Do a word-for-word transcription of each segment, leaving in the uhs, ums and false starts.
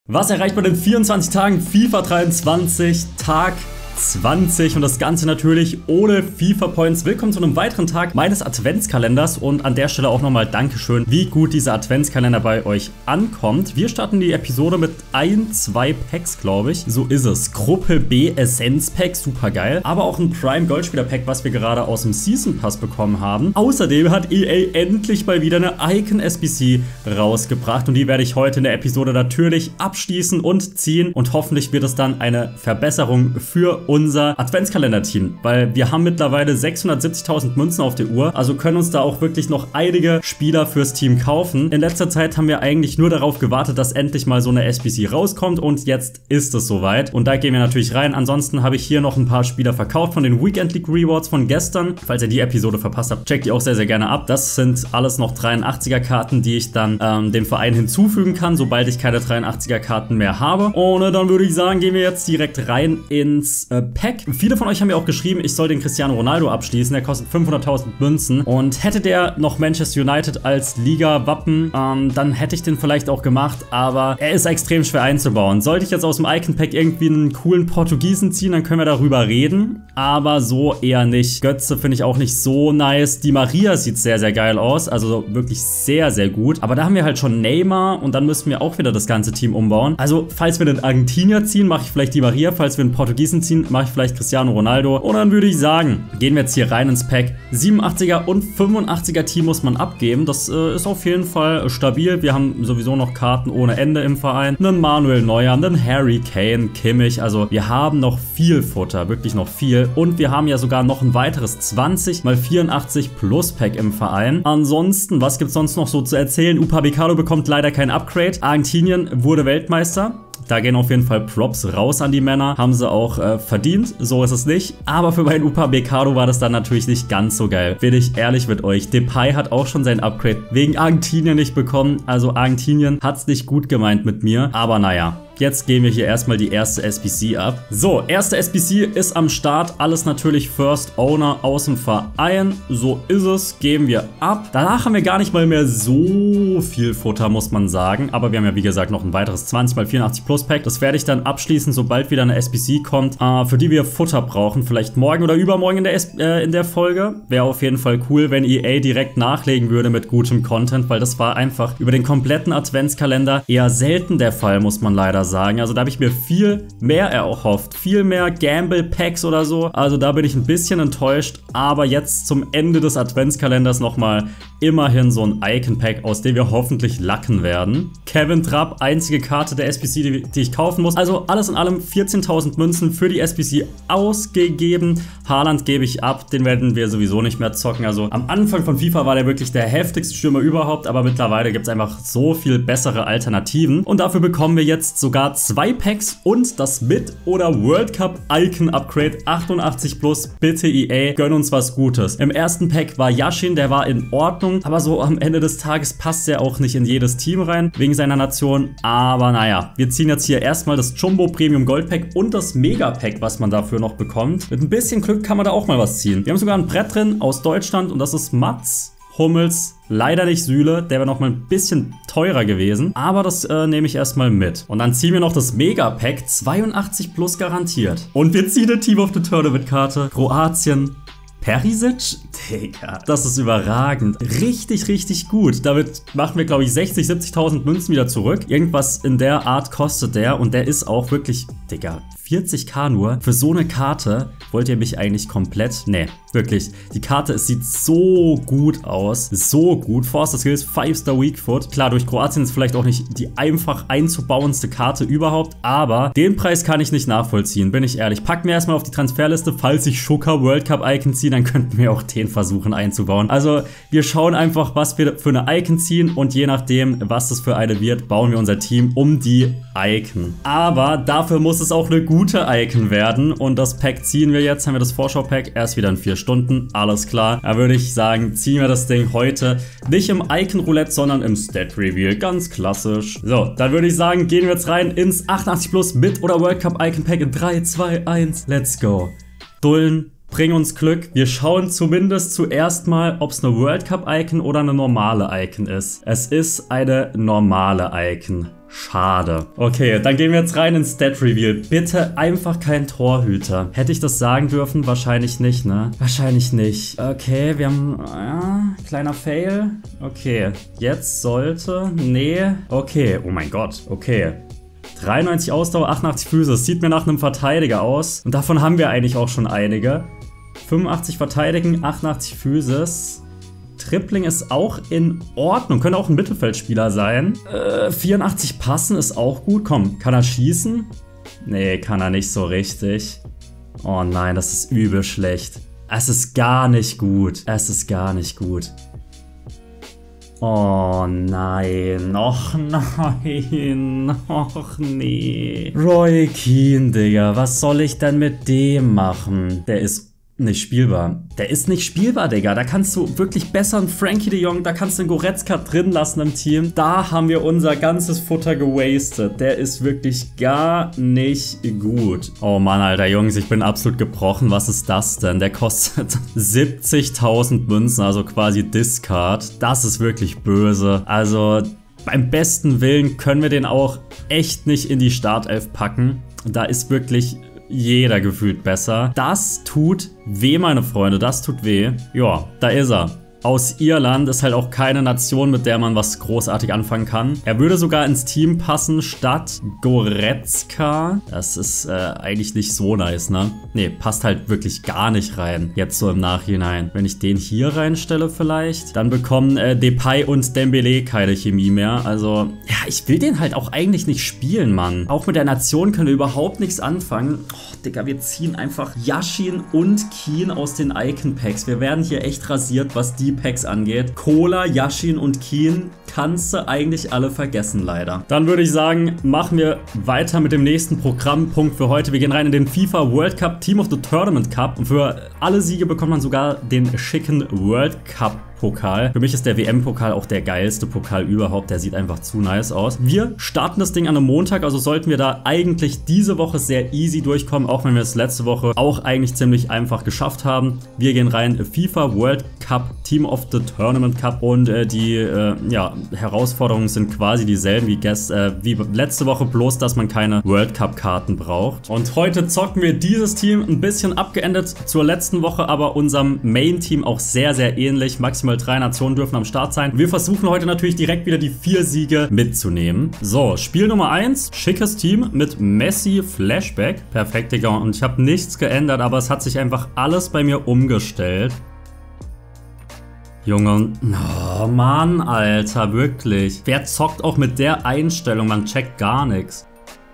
Was erreicht man in vierundzwanzig Tagen? FIFA dreiundzwanzig, Tag zwanzig und das Ganze natürlich ohne FIFA Points. Willkommen zu einem weiteren Tag meines Adventskalenders und an der Stelle auch nochmal Dankeschön, wie gut dieser Adventskalender bei euch ankommt. Wir starten die Episode mit ein, zwei Packs, glaube ich. So ist es. Gruppe B Essenz Pack, super geil. Aber auch ein Prime Goldspieler Pack, was wir gerade aus dem Season Pass bekommen haben. Außerdem hat E A endlich mal wieder eine Icon S B C rausgebracht und die werde ich heute in der Episode natürlich abschließen und ziehen und hoffentlich wird es dann eine Verbesserung für unser Adventskalender-Team, weil wir haben mittlerweile sechshundertsiebzigtausend Münzen auf der Uhr, also können uns da auch wirklich noch einige Spieler fürs Team kaufen. In letzter Zeit haben wir eigentlich nur darauf gewartet, dass endlich mal so eine S B C rauskommt und jetzt ist es soweit und da gehen wir natürlich rein. Ansonsten habe ich hier noch ein paar Spieler verkauft von den Weekend League Rewards von gestern. Falls ihr die Episode verpasst habt, checkt die auch sehr, sehr gerne ab. Das sind alles noch dreiundachtziger Karten, die ich dann ähm, dem Verein hinzufügen kann, sobald ich keine dreiundachtziger Karten mehr habe. Und äh, dann würde ich sagen, gehen wir jetzt direkt rein ins äh, Pack. Viele von euch haben mir auch geschrieben, ich soll den Cristiano Ronaldo abschließen. Der kostet fünfhunderttausend Münzen. Und hätte der noch Manchester United als Liga-Wappen, ähm, dann hätte ich den vielleicht auch gemacht. Aber er ist extrem schwer einzubauen. Sollte ich jetzt aus dem Icon-Pack irgendwie einen coolen Portugiesen ziehen, dann können wir darüber reden. Aber so eher nicht. Götze finde ich auch nicht so nice. Di Maria sieht sehr, sehr geil aus. Also wirklich sehr, sehr gut. Aber da haben wir halt schon Neymar und dann müssten wir auch wieder das ganze Team umbauen. Also falls wir den Argentinier ziehen, mache ich vielleicht Di Maria. Falls wir einen Portugiesen ziehen, mache ich vielleicht Cristiano Ronaldo. Und dann würde ich sagen, gehen wir jetzt hier rein ins Pack. siebenundachtziger und fünfundachtziger Team muss man abgeben. Das äh, ist auf jeden Fall stabil. Wir haben sowieso noch Karten ohne Ende im Verein. Einen Manuel Neuer, einen Harry Kane, Kimmich. Also wir haben noch viel Futter, wirklich noch viel. Und wir haben ja sogar noch ein weiteres zwanzig mal vierundachtzig Plus Pack im Verein. Ansonsten, was gibt es sonst noch so zu erzählen? Upamecano bekommt leider kein Upgrade. Argentinien wurde Weltmeister. Da gehen auf jeden Fall Props raus an die Männer. Haben sie auch äh, verdient, so ist es nicht. Aber für meinen Upamecano war das dann natürlich nicht ganz so geil. Bin ich ehrlich mit euch. Depay hat auch schon sein Upgrade wegen Argentinien nicht bekommen. Also Argentinien hat es nicht gut gemeint mit mir. Aber naja. Jetzt gehen wir hier erstmal die erste S B C ab. So, erste S B C ist am Start. Alles natürlich First Owner aus dem Verein. So ist es. Geben wir ab. Danach haben wir gar nicht mal mehr so viel Futter, muss man sagen. Aber wir haben ja, wie gesagt, noch ein weiteres zwanzig mal vierundachtzig Plus Pack. Das werde ich dann abschließen, sobald wieder eine S B C kommt, äh, für die wir Futter brauchen. Vielleicht morgen oder übermorgen in der, S äh, in der Folge. Wäre auf jeden Fall cool, wenn E A direkt nachlegen würde mit gutem Content, weil das war einfach über den kompletten Adventskalender eher selten der Fall, muss man leider sagen. sagen. Also da habe ich mir viel mehr erhofft. Viel mehr Gamble-Packs oder so. Also da bin ich ein bisschen enttäuscht. Aber jetzt zum Ende des Adventskalenders nochmal immerhin so ein Icon-Pack, aus dem wir hoffentlich lacken werden. Kevin Trapp, einzige Karte der S B C, die, die ich kaufen muss. Also alles in allem vierzehntausend Münzen für die S B C ausgegeben. Haaland gebe ich ab. Den werden wir sowieso nicht mehr zocken. Also am Anfang von FIFA war der wirklich der heftigste Stürmer überhaupt. Aber mittlerweile gibt es einfach so viel bessere Alternativen. Und dafür bekommen wir jetzt sogar zwei Packs und das Mid- oder World Cup Icon Upgrade achtundachtzig Plus. Bitte E A, gönn uns was Gutes. Im ersten Pack war Yashin, der war in Ordnung, aber so am Ende des Tages passt er auch nicht in jedes Team rein, wegen seiner Nation. Aber naja, wir ziehen jetzt hier erstmal das Jumbo Premium Gold Pack und das Mega Pack, was man dafür noch bekommt. Mit ein bisschen Glück kann man da auch mal was ziehen. Wir haben sogar ein Brett drin aus Deutschland und das ist Mats Hummels, leider nicht Süle, der wäre noch mal ein bisschen teurer gewesen, aber das äh, nehme ich erstmal mit. Und dann ziehen wir noch das Mega-Pack, zweiundachtzig plus garantiert. Und wir ziehen eine Team of the Tournament-Karte, Kroatien, Perisic? Digga, das ist überragend. Richtig, richtig gut. Damit machen wir, glaube ich, sechzig, siebzigtausend Münzen wieder zurück. Irgendwas in der Art kostet der und der ist auch wirklich, Digga, vierzigtausend nur. Für so eine Karte wollt ihr mich eigentlich komplett... Nee, wirklich. Die Karte, es sieht so gut aus. So gut. Forster Skills, fünf Star Weak Foot. Klar, durch Kroatien ist vielleicht auch nicht die einfach einzubauendste Karte überhaupt, aber den Preis kann ich nicht nachvollziehen, bin ich ehrlich. Pack mir erstmal auf die Transferliste, falls ich Schuka World Cup Icon ziehe, dann könnten wir auch den versuchen einzubauen. Also, wir schauen einfach, was wir für eine Icon ziehen und je nachdem, was das für eine wird, bauen wir unser Team um die Icon. Aber dafür muss es auch eine gute Icon werden und das Pack ziehen wir jetzt. Haben wir das Vorschau-Pack erst wieder in vier Stunden. Alles klar. Da würde ich sagen, ziehen wir das Ding heute nicht im Icon-Roulette, sondern im Stat-Reveal. Ganz klassisch. So, dann würde ich sagen, gehen wir jetzt rein ins achtundachtzig Plus mit oder World Cup Icon Pack in drei, zwei, eins. Let's go. Dullen. Bring uns Glück. Wir schauen zumindest zuerst mal, ob es eine World Cup Icon oder eine normale Icon ist. Es ist eine normale Icon. Schade. Okay, dann gehen wir jetzt rein ins Stat Reveal. Bitte einfach kein Torhüter. Hätte ich das sagen dürfen? Wahrscheinlich nicht, ne? Wahrscheinlich nicht. Okay, wir haben... Ja, kleiner Fail. Okay, jetzt sollte... Nee. Okay, oh mein Gott. Okay. dreiundneunzig Ausdauer, achtundachtzig Füße. Das sieht mir nach einem Verteidiger aus. Und davon haben wir eigentlich auch schon einige. fünfundachtzig Verteidigen, achtundachtzig Physis. Tripling ist auch in Ordnung. Könnte auch ein Mittelfeldspieler sein. Äh, vierundachtzig passen ist auch gut. Komm, kann er schießen? Nee, kann er nicht so richtig. Oh nein, das ist übel schlecht. Es ist gar nicht gut. Es ist gar nicht gut. Oh nein. Och nein. Och nee. Roy Keane, Digga. Was soll ich denn mit dem machen? Der ist nicht spielbar. Der ist nicht spielbar, Digga. Da kannst du wirklich besser einen Frankie de Jong, da kannst du einen Goretzka drin lassen im Team. Da haben wir unser ganzes Futter gewastet. Der ist wirklich gar nicht gut. Oh Mann, Alter, Jungs, ich bin absolut gebrochen. Was ist das denn? Der kostet siebzigtausend Münzen, also quasi Discard. Das ist wirklich böse. Also beim besten Willen können wir den auch echt nicht in die Startelf packen. Da ist wirklich jeder gefühlt besser. Das tut weh, meine Freunde, das tut weh. Ja, da ist er. Aus Irland ist halt auch keine Nation, mit der man was großartig anfangen kann. Er würde sogar ins Team passen statt Goretzka. Das ist äh, eigentlich nicht so nice, ne? Ne, passt halt wirklich gar nicht rein. Jetzt so im Nachhinein. Wenn ich den hier reinstelle vielleicht, dann bekommen äh, Depay und Dembele keine Chemie mehr. Also, ja, ich will den halt auch eigentlich nicht spielen, Mann. Auch mit der Nation können wir überhaupt nichts anfangen. Oh, Digga, wir ziehen einfach Yashin und Keane aus den Icon-Packs. Wir werden hier echt rasiert, was die Packs angeht. Cola, Yashin und Keane kannst du eigentlich alle vergessen, leider. Dann würde ich sagen, machen wir weiter mit dem nächsten Programmpunkt für heute. Wir gehen rein in den FIFA World Cup Team of the Tournament Cup. Und für alle Siege bekommt man sogar den schicken World Cup Pokal. Für mich ist der W M-Pokal auch der geilste Pokal überhaupt. Der sieht einfach zu nice aus. Wir starten das Ding an einem Montag, also sollten wir da eigentlich diese Woche sehr easy durchkommen, auch wenn wir es letzte Woche auch eigentlich ziemlich einfach geschafft haben. Wir gehen rein FIFA World Cup Team of the Tournament Cup und äh, die äh, ja, Herausforderungen sind quasi dieselben wie, gest, äh, wie letzte Woche, bloß dass man keine World Cup Karten braucht. Und heute zocken wir dieses Team ein bisschen abgeändert zur letzten Woche, aber unserem Main-Team auch sehr, sehr ähnlich. Maximal drei Nationen dürfen am Start sein. Wir versuchen heute natürlich direkt wieder die vier Siege mitzunehmen. So, Spiel Nummer eins. Schickes Team mit Messi Flashback. Perfekt, Digga. Und ich habe nichts geändert, aber es hat sich einfach alles bei mir umgestellt. Junge, oh Mann, Alter, wirklich. Wer zockt auch mit der Einstellung? Man checkt gar nichts.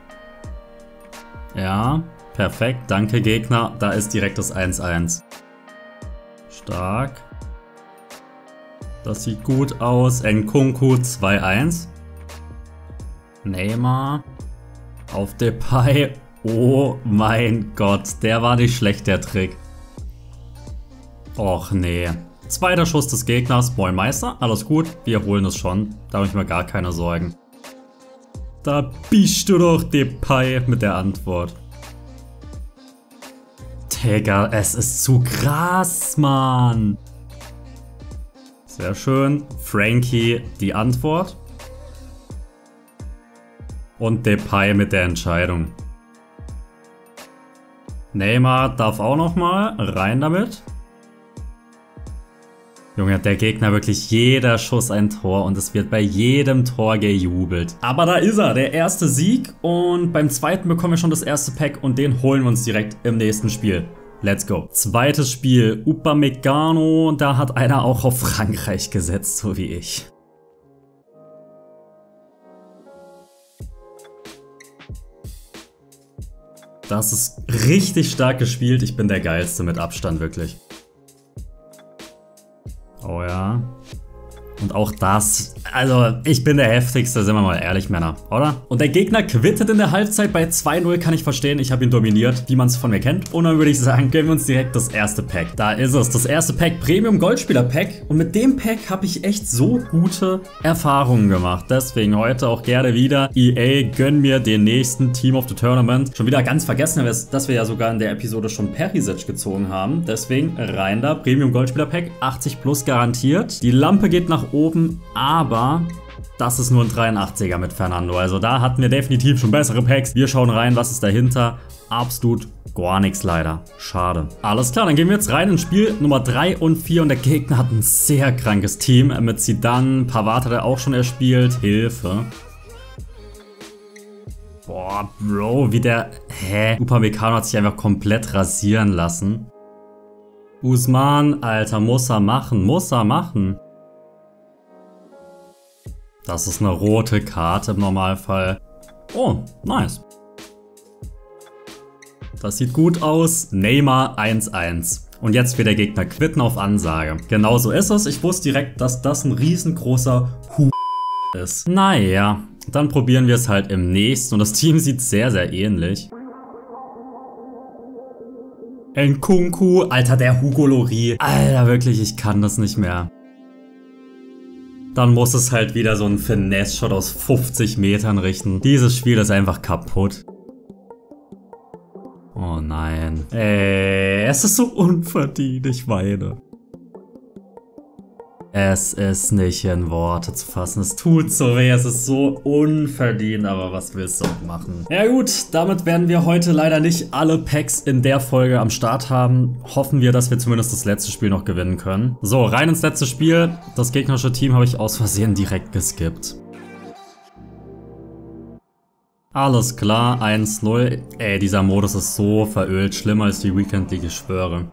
Ja, perfekt. Danke, Gegner. Da ist direkt das eins eins. Stark. Das sieht gut aus. Nkunku zwei eins. Neymar. Auf Depay. Oh mein Gott. Der war nicht schlecht, der Trick. Och nee. Zweiter Schuss des Gegners. Moin Meister. Alles gut. Wir holen es schon. Da habe ich mir gar keine Sorgen. Da bist du doch, Depay, mit der Antwort. Digga, es ist zu krass, Mann. Sehr schön. Frankie die Antwort. Und Depay mit der Entscheidung. Neymar darf auch nochmal. Rein damit. Junge, der Gegner wirklich jeder Schuss ein Tor und es wird bei jedem Tor gejubelt. Aber da ist er, der erste Sieg. Und beim zweiten bekommen wir schon das erste Pack und den holen wir uns direkt im nächsten Spiel. Let's go. Zweites Spiel, Upamecano, da hat einer auch auf Frankreich gesetzt, so wie ich. Das ist richtig stark gespielt, ich bin der Geilste mit Abstand, wirklich. Oh ja. Und auch das, also ich bin der Heftigste, sind wir mal ehrlich, Männer, oder? Und der Gegner quittet in der Halbzeit bei zwei null, kann ich verstehen. Ich habe ihn dominiert, wie man es von mir kennt. Und dann würde ich sagen, gönnen wir uns direkt das erste Pack. Da ist es, das erste Pack, Premium Goldspieler Pack. Und mit dem Pack habe ich echt so gute Erfahrungen gemacht. Deswegen heute auch gerne wieder. E A, gönn mir den nächsten Team of the Tournament. Schon wieder ganz vergessen, dass wir ja sogar in der Episode schon Perisic gezogen haben. Deswegen rein da, Premium Goldspieler Pack, achtzig plus garantiert. Die Lampe geht nach oben, aber das ist nur ein dreiundachtziger mit Fernando. Also da hatten wir definitiv schon bessere Packs. Wir schauen rein, was ist dahinter. Absolut gar nichts leider. Schade. Alles klar, dann gehen wir jetzt rein ins Spiel Nummer drei und vier. Und der Gegner hat ein sehr krankes Team. Mit Zidane, Pavard hat er auch schon erspielt. Hilfe. Boah, Bro, wie der... Hä? Upamecano hat sich einfach komplett rasieren lassen. Usman, Alter, muss er machen. Muss er machen. Das ist eine rote Karte im Normalfall. Oh, nice. Das sieht gut aus. Neymar eins eins. Und jetzt wird der Gegner quitten auf Ansage. Genau so ist es. Ich wusste direkt, dass das ein riesengroßer Hu ist. Naja, dann probieren wir es halt im nächsten. Und das Team sieht sehr, sehr ähnlich. Nkunku. Alter, der Hugo Lloris. Alter, wirklich, ich kann das nicht mehr. Dann muss es halt wieder so ein Finesse-Shot aus fünfzig Metern richten. Dieses Spiel ist einfach kaputt. Oh nein. Ey, es ist so unverdient, ich weine. Es ist nicht in Worte zu fassen. Es tut so weh, es ist so unverdient, aber was willst du auch machen? Ja gut, damit werden wir heute leider nicht alle Packs in der Folge am Start haben. Hoffen wir, dass wir zumindest das letzte Spiel noch gewinnen können. So, rein ins letzte Spiel. Das gegnerische Team habe ich aus Versehen direkt geskippt. Alles klar, eins null. Ey, dieser Modus ist so verölt, schlimmer als die Weekend League, ich schwöre.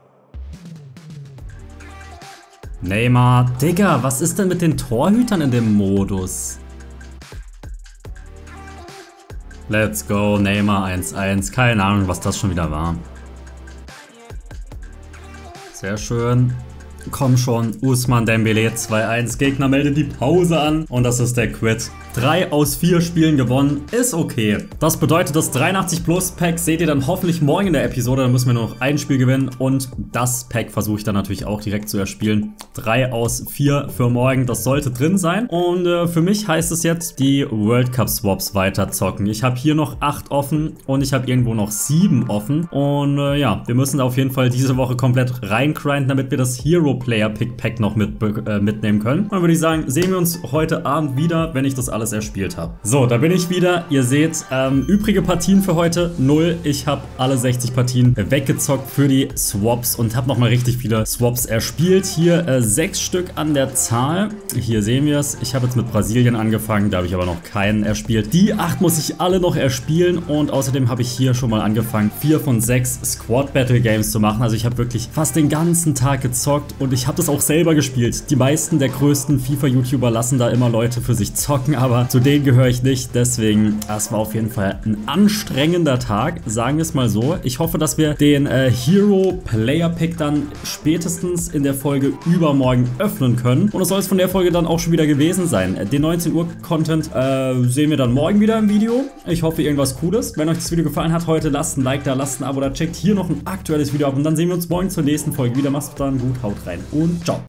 Neymar. Digga, was ist denn mit den Torhütern in dem Modus? Let's go, Neymar eins eins. Keine Ahnung, was das schon wieder war. Sehr schön. Komm schon, Ousmane Dembélé zwei eins. Gegner meldet die Pause an und das ist der Quit. drei aus vier Spielen gewonnen, ist okay. Das bedeutet, das dreiundachtzig Plus Pack seht ihr dann hoffentlich morgen in der Episode. Da müssen wir nur noch ein Spiel gewinnen und das Pack versuche ich dann natürlich auch direkt zu erspielen. drei aus vier für morgen, das sollte drin sein. Und äh, für mich heißt es jetzt, die World Cup Swaps weiter zocken. Ich habe hier noch acht offen und ich habe irgendwo noch sieben offen. Und äh, ja, wir müssen auf jeden Fall diese Woche komplett reingrinden, damit wir das Hero Player Pick Pack noch mit, äh, mitnehmen können. Dann würde ich sagen, sehen wir uns heute Abend wieder, wenn ich das alles erspielt habe. So, da bin ich wieder. Ihr seht, ähm, übrige Partien für heute null. Ich habe alle sechzig Partien weggezockt für die Swaps und habe nochmal richtig viele Swaps erspielt. Hier äh, sechs Stück an der Zahl. Hier sehen wir es. Ich habe jetzt mit Brasilien angefangen, da habe ich aber noch keinen erspielt. Die acht muss ich alle noch erspielen und außerdem habe ich hier schon mal angefangen, vier von sechs Squad Battle Games zu machen. Also ich habe wirklich fast den ganzen Tag gezockt und ich habe das auch selber gespielt. Die meisten der größten FIFA-YouTuber lassen da immer Leute für sich zocken, aber zu denen gehöre ich nicht. Deswegen, das war auf jeden Fall ein anstrengender Tag, sagen wir es mal so. Ich hoffe, dass wir den äh, Hero Player Pick dann spätestens in der Folge übermorgen öffnen können. Und das soll es von der Folge dann auch schon wieder gewesen sein. Den neunzehn Uhr Content äh, sehen wir dann morgen wieder im Video. Ich hoffe, irgendwas Cooles. Wenn euch das Video gefallen hat heute, lasst ein Like da, lasst ein Abo da, checkt hier noch ein aktuelles Video ab und dann sehen wir uns morgen zur nächsten Folge wieder. Macht's dann gut, haut rein und ciao.